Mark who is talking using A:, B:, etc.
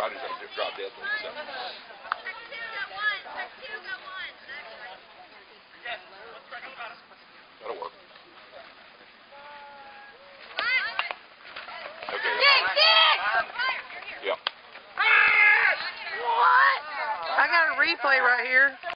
A: Rodney's going to drop dead. So. That'll work. Okay. Yeah.
B: What? I got a replay right here.